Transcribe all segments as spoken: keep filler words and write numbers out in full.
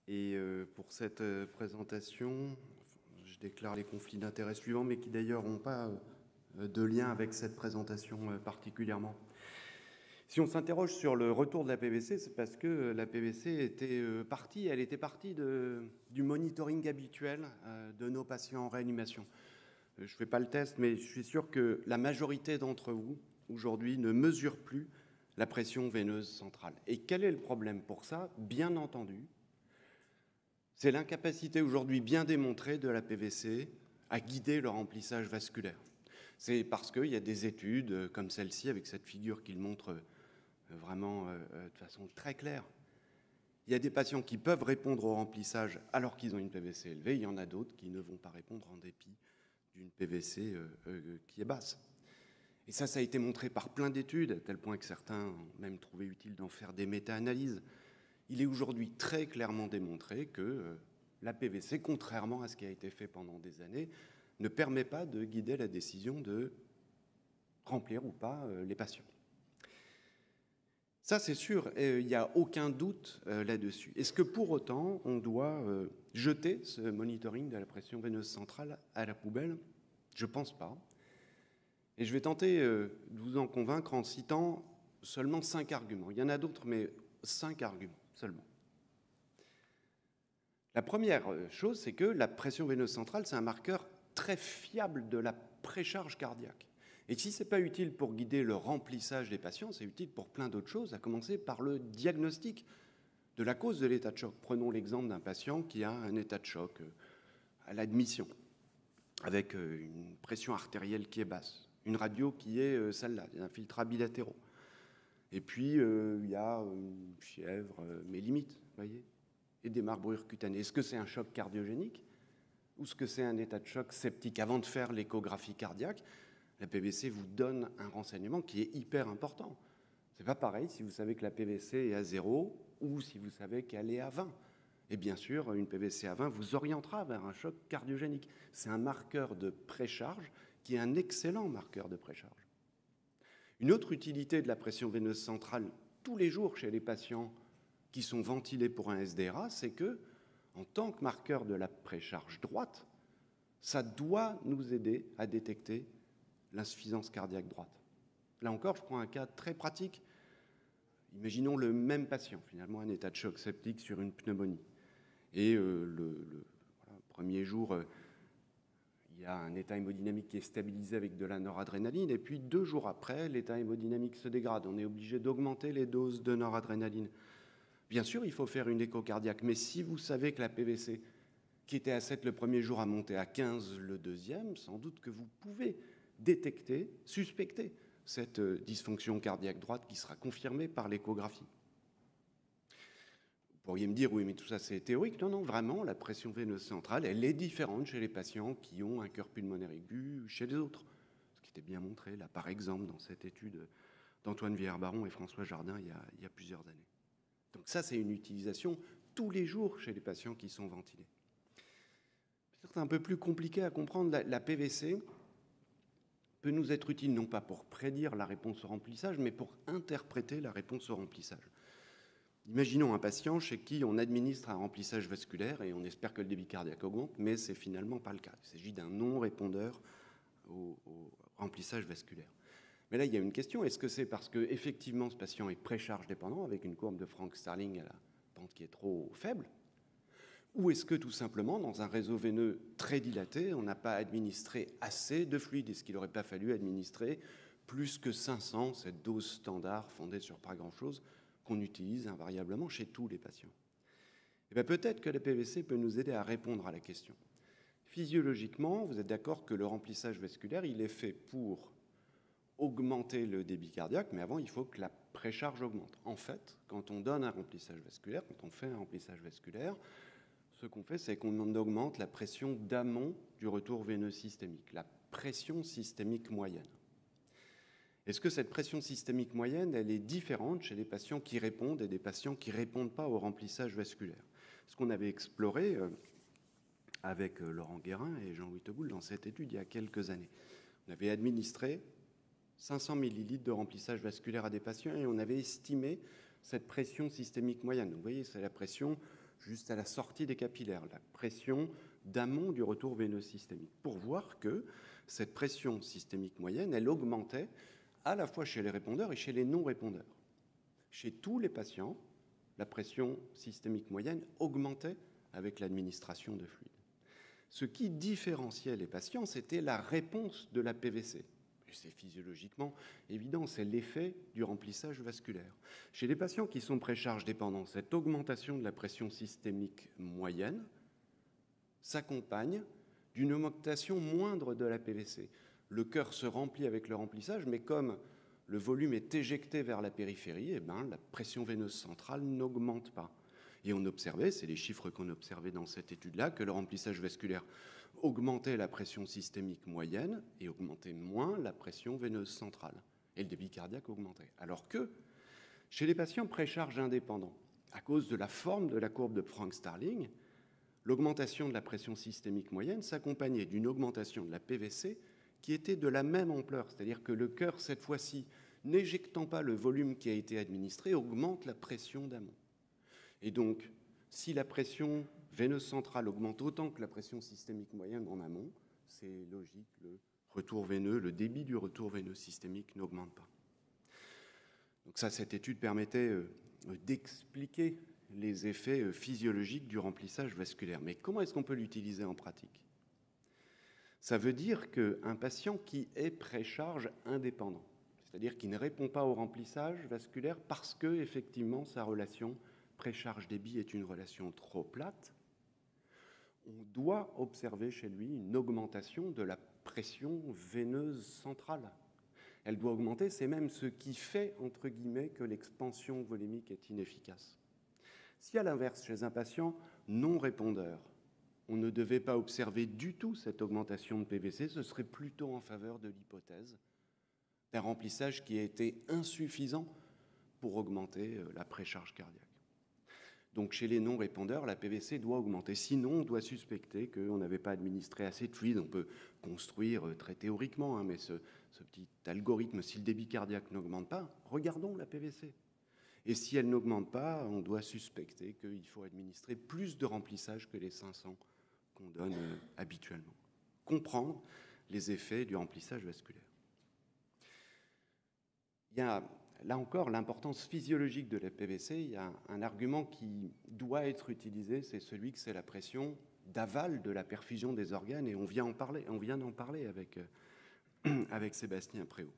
Et euh, pour cette euh, présentation, je déclare les conflits d'intérêts suivants, mais qui d'ailleurs n'ont pas euh, de lien avec cette présentation euh, particulièrement. Si on s'interroge sur le retour de la P V C, c'est parce que la P V C était euh, partie, elle était partie de, du monitoring habituel euh, de nos patients en réanimation. Je ne fais pas le test, mais je suis sûr que la majorité d'entre vous, aujourd'hui, ne mesure plus la pression veineuse centrale. Et quel est le problème pour ça? Bien entendu, c'est l'incapacité aujourd'hui bien démontrée de la P V C à guider le remplissage vasculaire. C'est parce qu'il y a des études comme celle-ci, avec cette figure qui le montre vraiment de façon très claire. Il y a des patients qui peuvent répondre au remplissage alors qu'ils ont une P V C élevée, il y en a d'autres qui ne vont pas répondre en dépit d'une P V C qui est basse. Et ça, ça a été montré par plein d'études, à tel point que certains ont même trouvé utile d'en faire des méta-analyses. Il est aujourd'hui très clairement démontré que la P V C, contrairement à ce qui a été fait pendant des années, ne permet pas de guider la décision de remplir ou pas les patients. Ça, c'est sûr, il n'y a aucun doute là-dessus. Est-ce que pour autant, on doit jeter ce monitoring de la pression veineuse centrale à la poubelle? Je ne pense pas. Et je vais tenter de vous en convaincre en citant seulement cinq arguments. Il y en a d'autres, mais cinq arguments seulement. La première chose, c'est que la pression veineuse centrale, c'est un marqueur très fiable de la précharge cardiaque. Et si ce n'est pas utile pour guider le remplissage des patients, c'est utile pour plein d'autres choses, à commencer par le diagnostic de la cause de l'état de choc. Prenons l'exemple d'un patient qui a un état de choc à l'admission, avec une pression artérielle qui est basse, une radio qui est celle-là, des infiltrats bilatéraux. Et puis, euh, il y a une fièvre, euh, mes limites, vous voyez, et des marbrures cutanées. Est-ce que c'est un choc cardiogénique ou est-ce que c'est un état de choc septique? Avant de faire l'échographie cardiaque, la P V C vous donne un renseignement qui est hyper important. C'est pas pareil si vous savez que la P V C est à zéro ou si vous savez qu'elle est à vingt. Et bien sûr, une P V C à vingt vous orientera vers un choc cardiogénique. C'est un marqueur de précharge qui est un excellent marqueur de précharge. Une autre utilité de la pression veineuse centrale tous les jours chez les patients qui sont ventilés pour un S D R A, c'est que, en tant que marqueur de la précharge droite, ça doit nous aider à détecter l'insuffisance cardiaque droite. Là encore, je prends un cas très pratique. Imaginons le même patient, finalement un état de choc septique sur une pneumonie. Et euh, le, le voilà, premier jour, euh, il y a un état hémodynamique qui est stabilisé avec de la noradrénaline, et puis deux jours après, l'état hémodynamique se dégrade. On est obligé d'augmenter les doses de noradrénaline. Bien sûr, il faut faire une écho cardiaque, mais si vous savez que la P V C, qui était à sept le premier jour, a monté à quinze le deuxième, sans doute que vous pouvez détecter, suspecter cette dysfonction cardiaque droite qui sera confirmée par l'échographie. Vous pourriez me dire, oui, mais tout ça, c'est théorique. Non, non, vraiment, la pression veineuse centrale, elle est différente chez les patients qui ont un cœur pulmonaire aigu chez les autres. Ce qui était bien montré, là, par exemple, dans cette étude d'Antoine Villers-Baron et François Jardin, il y a, il y a plusieurs années. Donc ça, c'est une utilisation tous les jours chez les patients qui sont ventilés. C'est un peu plus compliqué à comprendre. La, la P V C peut nous être utile non pas pour prédire la réponse au remplissage, mais pour interpréter la réponse au remplissage. Imaginons un patient chez qui on administre un remplissage vasculaire et on espère que le débit cardiaque augmente, mais ce n'est finalement pas le cas. Il s'agit d'un non-répondeur au, au remplissage vasculaire. Mais là, il y a une question. Est-ce que c'est parce qu'effectivement, ce patient est précharge dépendant, avec une courbe de Frank-Starling à la pente qui est trop faible? Ou est-ce que tout simplement, dans un réseau veineux très dilaté, on n'a pas administré assez de fluide? Est-ce qu'il n'aurait pas fallu administrer plus que cinq cents, cette dose standard fondée sur pas grand-chose, qu'on utilise invariablement chez tous les patients? Et bien peut-être que la P V C peut nous aider à répondre à la question. Physiologiquement, vous êtes d'accord que le remplissage vasculaire, il est fait pour augmenter le débit cardiaque, mais avant, il faut que la précharge augmente. En fait, quand on donne un remplissage vasculaire, quand on fait un remplissage vasculaire, ce qu'on fait, c'est qu'on augmente la pression d'amont du retour veineux systémique, la pression systémique moyenne. Est-ce que cette pression systémique moyenne, elle est différente chez les patients qui répondent et des patients qui ne répondent pas au remplissage vasculaire? Ce qu'on avait exploré euh, avec euh, Laurent Guérin et Jean-Louis Teboul dans cette étude il y a quelques années. On avait administré cinq cents millilitres de remplissage vasculaire à des patients et on avait estimé cette pression systémique moyenne. Vous voyez, c'est la pression juste à la sortie des capillaires, la pression d'amont du retour veineux systémique, pour voir que cette pression systémique moyenne, elle augmentait à la fois chez les répondeurs et chez les non-répondeurs. Chez tous les patients, la pression systémique moyenne augmentait avec l'administration de fluide. Ce qui différenciait les patients, c'était la réponse de la P V C. Et c'est physiologiquement évident, c'est l'effet du remplissage vasculaire. Chez les patients qui sont précharge dépendants, cette augmentation de la pression systémique moyenne s'accompagne d'une augmentation moindre de la P V C. Le cœur se remplit avec le remplissage, mais comme le volume est éjecté vers la périphérie, eh ben, la pression veineuse centrale n'augmente pas. Et on observait, c'est les chiffres qu'on observait dans cette étude-là, que le remplissage vasculaire augmentait la pression systémique moyenne et augmentait moins la pression veineuse centrale. Et le débit cardiaque augmentait. Alors que chez les patients précharge indépendants, à cause de la forme de la courbe de Frank-Starling, l'augmentation de la pression systémique moyenne s'accompagnait d'une augmentation de la P V C qui était de la même ampleur, c'est-à-dire que le cœur, cette fois-ci, n'éjectant pas le volume qui a été administré, augmente la pression d'amont. Et donc, si la pression veineuse centrale augmente autant que la pression systémique moyenne en amont, c'est logique, le retour veineux, le débit du retour veineux systémique n'augmente pas. Donc ça, cette étude permettait euh, d'expliquer les effets physiologiques du remplissage vasculaire. Mais comment est-ce qu'on peut l'utiliser en pratique? Ça veut dire qu'un patient qui est précharge indépendant, c'est-à-dire qui ne répond pas au remplissage vasculaire parce que, effectivement, sa relation précharge-débit est une relation trop plate, on doit observer chez lui une augmentation de la pression veineuse centrale. Elle doit augmenter, c'est même ce qui fait, entre guillemets, que l'expansion volumique est inefficace. Si à l'inverse, chez un patient non répondeur, on ne devait pas observer du tout cette augmentation de P V C, ce serait plutôt en faveur de l'hypothèse d'un remplissage qui a été insuffisant pour augmenter la précharge cardiaque. Donc chez les non-répondeurs, la P V C doit augmenter. Sinon, on doit suspecter qu'on n'avait pas administré assez de fluide. On peut construire très théoriquement, hein, mais ce, ce petit algorithme, si le débit cardiaque n'augmente pas, regardons la P V C. Et si elle n'augmente pas, on doit suspecter qu'il faut administrer plus de remplissage que les cinq cents qu'on donne euh, habituellement. Comprendre les effets du remplissage vasculaire. Il y a là encore l'importance physiologique de la P V C. Il y a un, un argument qui doit être utilisé, c'est celui que c'est la pression d'aval de la perfusion des organes, et on vient en parler, on vient d'en parler avec, euh, avec Sébastien Préau.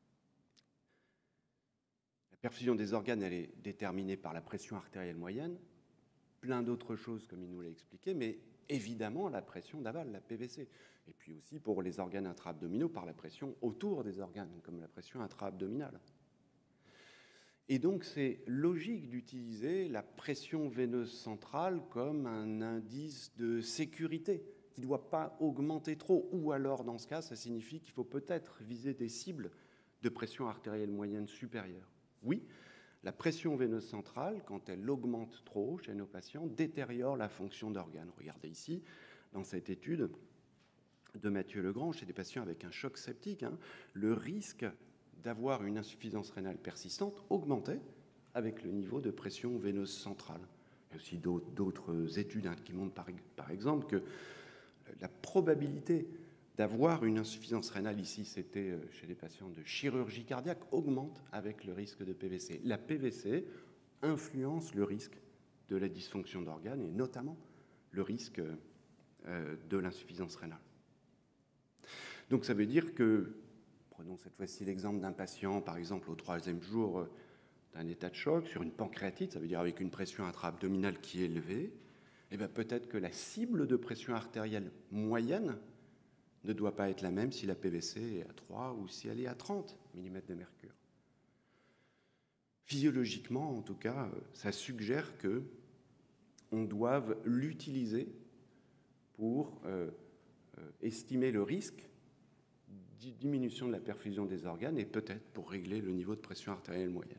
La perfusion des organes, elle est déterminée par la pression artérielle moyenne, plein d'autres choses comme il nous l'a expliqué, mais évidemment la pression d'aval, la P V C, et puis aussi pour les organes intra-abdominaux par la pression autour des organes, comme la pression intra-abdominale. Et donc c'est logique d'utiliser la pression veineuse centrale comme un indice de sécurité qui ne doit pas augmenter trop, ou alors dans ce cas, ça signifie qu'il faut peut-être viser des cibles de pression artérielle moyenne supérieure. Oui, la pression veineuse centrale, quand elle augmente trop chez nos patients, détériore la fonction d'organes. Regardez ici, dans cette étude de Mathieu Legrand, chez des patients avec un choc septique, hein, le risque d'avoir une insuffisance rénale persistante augmentait avec le niveau de pression veineuse centrale. Il y a aussi d'autres études hein, qui montrent par, par exemple que la probabilité d'avoir une insuffisance rénale, ici c'était chez les patients de chirurgie cardiaque, augmente avec le risque de P V C. La P V C influence le risque de la dysfonction d'organes et notamment le risque euh, de l'insuffisance rénale. Donc ça veut dire que, prenons cette fois-ci l'exemple d'un patient, par exemple au troisième jour euh, d'un état de choc, sur une pancréatite, ça veut dire avec une pression intra-abdominale qui est élevée, et bien peut-être que la cible de pression artérielle moyenne ne doit pas être la même si la P V C est à trois ou si elle est à trente millimètres de mercure. Physiologiquement, en tout cas, ça suggère qu'on doive l'utiliser pour euh, euh, estimer le risque de diminution de la perfusion des organes et peut-être pour régler le niveau de pression artérielle moyenne.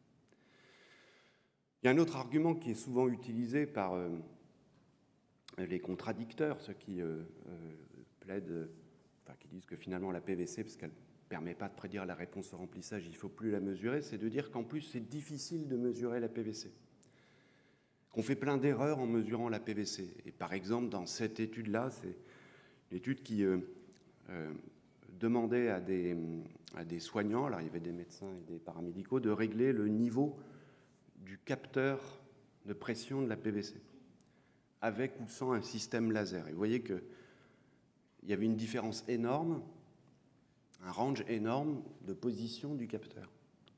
Il y a un autre argument qui est souvent utilisé par euh, les contradicteurs, ceux qui euh, euh, plaident, enfin qui disent que finalement la P V C, parce qu'elle permet pas de prédire la réponse au remplissage, il ne faut plus la mesurer, c'est de dire qu'en plus, c'est difficile de mesurer la P V C. Qu'on fait plein d'erreurs en mesurant la P V C. Et par exemple, dans cette étude-là, c'est une étude qui euh, euh, demandait à des, à des soignants, alors il y avait des médecins et des paramédicaux, de régler le niveau du capteur de pression de la P V C, avec ou sans un système laser. Et vous voyez qu'il y avait une différence énorme, un range énorme de position du capteur.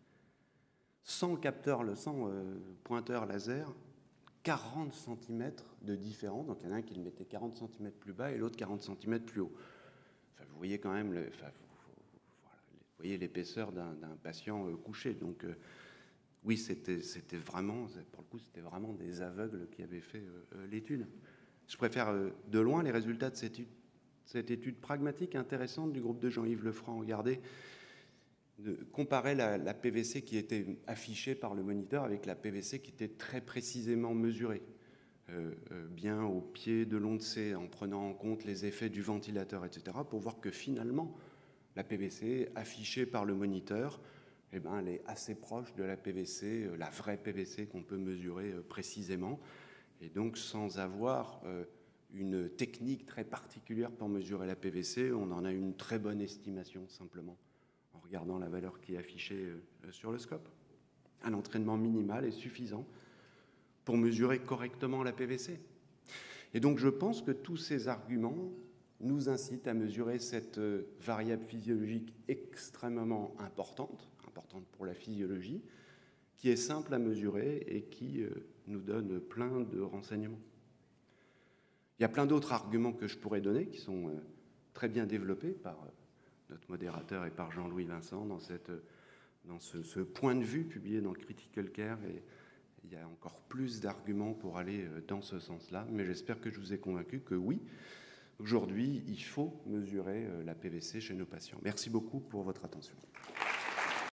Sans capteur, le sans euh, pointeur laser, quarante centimètres de différence. Donc il y en a un qui le mettait quarante centimètres plus bas et l'autre quarante centimètres plus haut. Enfin, vous voyez quand même le, enfin, vous, vous, voilà, vous voyez l'épaisseur d'un, d'un patient euh, couché. Donc euh, oui, c'était, c'était vraiment, pour le coup, c'était vraiment des aveugles qui avaient fait euh, l'étude. Je préfère euh, de loin les résultats de cette étude, cette étude pragmatique intéressante du groupe de Jean-Yves Lefranc. Regardez, de comparer la, la P V C qui était affichée par le moniteur avec la P V C qui était très précisément mesurée, euh, euh, bien au pied de l'onde C, en prenant en compte les effets du ventilateur, et cetera, pour voir que finalement, la P V C affichée par le moniteur, eh ben, elle est assez proche de la P V C, euh, la vraie P V C qu'on peut mesurer euh, précisément, et donc sans avoir euh, une technique très particulière pour mesurer la P V C, on en a une très bonne estimation simplement, en regardant la valeur qui est affichée euh, sur le scope. Un entraînement minimal est suffisant pour mesurer correctement la P V C. Et donc je pense que tous ces arguments nous incitent à mesurer cette euh, variable physiologique extrêmement importante, importante pour la physiologie, qui est simple à mesurer et qui euh, nous donne plein de renseignements. Il y a plein d'autres arguments que je pourrais donner qui sont euh, très bien développés par euh, notre modérateur et par Jean-Louis Vincent dans, cette, dans ce, ce point de vue publié dans le Critical Care. Et il y a encore plus d'arguments pour aller dans ce sens-là, mais j'espère que je vous ai convaincu que oui, aujourd'hui, il faut mesurer la P V C chez nos patients. Merci beaucoup pour votre attention.